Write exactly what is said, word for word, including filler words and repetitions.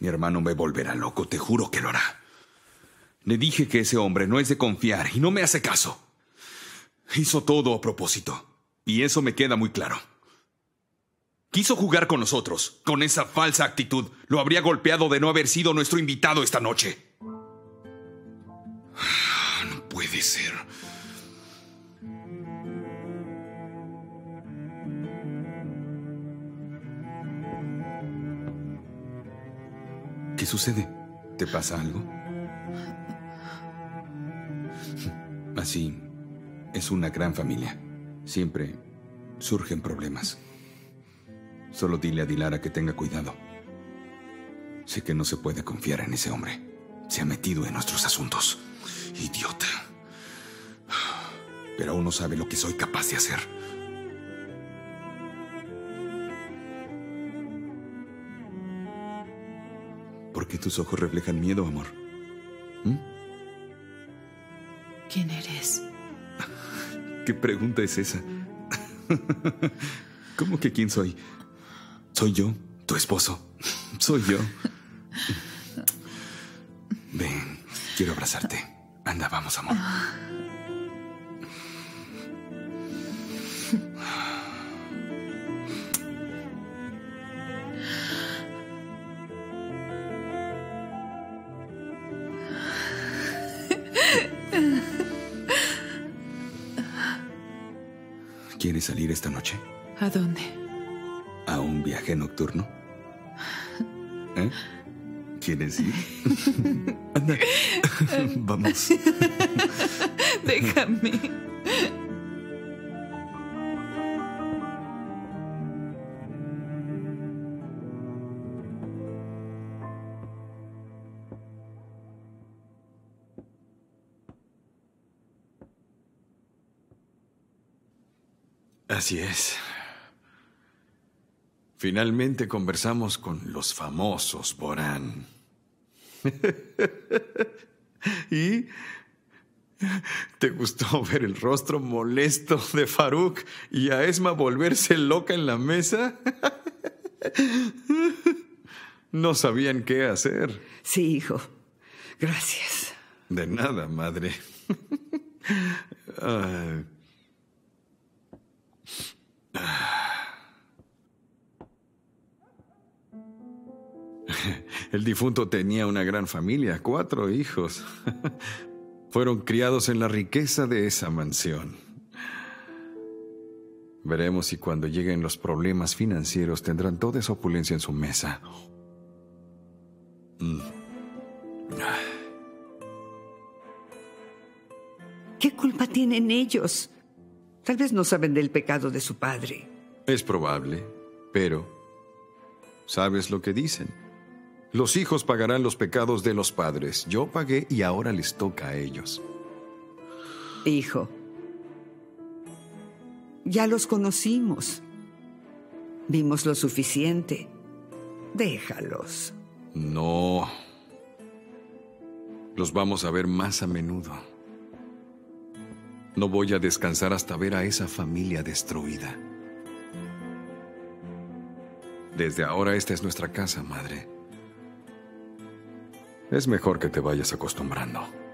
Mi hermano me volverá loco, te juro que lo hará. Le dije que ese hombre no es de confiar y no me hace caso. Hizo todo a propósito, y eso me queda muy claro. Quiso jugar con nosotros. Con esa falsa actitud, lo habría golpeado de no haber sido nuestro invitado esta noche. No puede ser. ¿Qué sucede? ¿Te pasa algo? Así es una gran familia. Siempre surgen problemas. Solo dile a Dilara que tenga cuidado. Sé que no se puede confiar en ese hombre. Se ha metido en nuestros asuntos. Idiota. Pero aún no sabe lo que soy capaz de hacer. ¿Por qué tus ojos reflejan miedo, amor? ¿Mm? ¿Quién eres? ¿Qué pregunta es esa? ¿Cómo que quién soy? Soy yo, tu esposo. Soy yo. Ven, quiero abrazarte. Anda, vamos, amor. ¿Quieres salir esta noche? ¿A dónde? ¿A un viaje nocturno? ¿Eh? ¿Quieres ir? Anda. Vamos. Déjame. Así es. Finalmente conversamos con los famosos Borán. ¿Y te gustó ver el rostro molesto de Farouk y a Esma volverse loca en la mesa? No sabían qué hacer. Sí, hijo. Gracias. De nada, madre. Ah. El difunto tenía una gran familia, cuatro hijos. Fueron criados en la riqueza de esa mansión. Veremos si cuando lleguen los problemas financieros tendrán toda esa opulencia en su mesa. Mm. ¿Qué culpa tienen ellos? Tal vez no saben del pecado de su padre. Es probable, pero ¿sabes lo que dicen? Los hijos pagarán los pecados de los padres. Yo pagué y ahora les toca a ellos. Hijo, ya los conocimos. Vimos lo suficiente. Déjalos. No. Los vamos a ver más a menudo. No voy a descansar hasta ver a esa familia destruida. Desde ahora esta es nuestra casa, madre. Es mejor que te vayas acostumbrando.